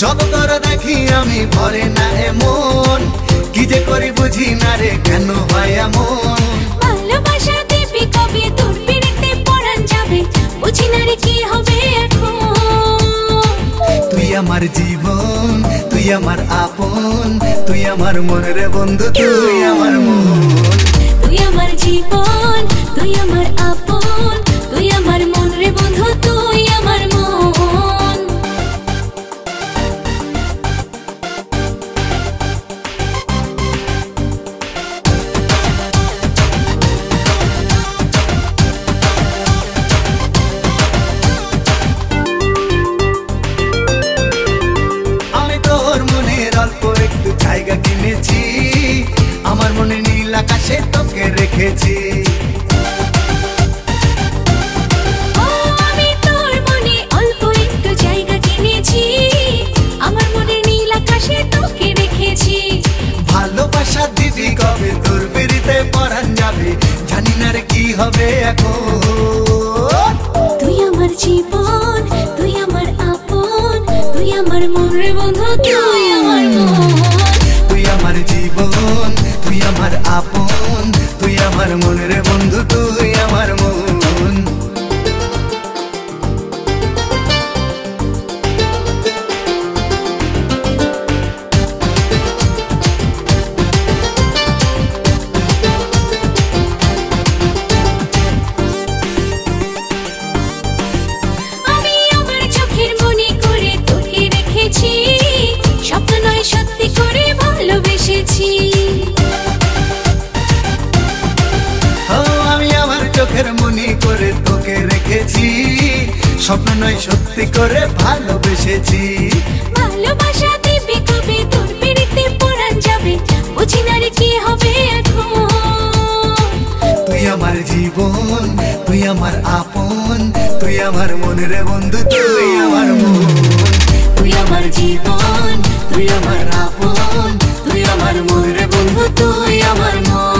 যত তোর দেখি আমি ভরে না এমন, কি যে করি বুঝি না রে কেন হয় এমন। ভালোবাসা দিবি কবে তোর পিড়িতে পরাণ যাবে, বুঝি না রে কি হবে এখন। তুই আমার জীবন, তুই আমার আপন, তুই আমার মন রে বন্ধু, তুই আমার মন। তুই আমার জীবন, তুই আমার আপন, তুই আমার মন রে বন্ধু, তুই আমার মন। আমি তোর মনের অল্প একটু জায়গা কিনেছি, আমার মনে নীল আকাশে তোকে রেখেছি। আমি তোর মনে অল্প একটু জায়গা কিনেছি, আমার মনে নীল আকাশে তোকে রেখেছি। ভালোবাসা দিবি কবে তোর পিড়িতে পরাণ যাবে, জানি না রে কি হবে এখন। তুই আমার জীবন, তুই আমার আপন, তুই আমার মন রে বন্ধু, তুই আমার মন। তুই আমার জীবন, তুই আমার আপন, তুই আমার মন রে বন্ধু, তুই আমার মন। আমি আমার চোখের মনি করে তোকে রেখেছি, স্বপ্ন নয় সত্যি করে ভালোবেসেছি। ও আমি আমার চোখের মনি করে তোকে রেখেছি, স্বপ্ন নয় সত্যি করে ভালোবেসেছি। ভালোবাসা দিবি কবে তোর পিড়িতে পরাণ যাবে, বুঝি না রে কি হবে এখন। তুই আমার জীবন, তুই আমার আপন, তুই আমার মন রে বন্ধু, তুই আমার মন। তুই আমার জীবন, তুই আমার আপন, তুই আমার মন রে বন্ধু, তুই আমার মন।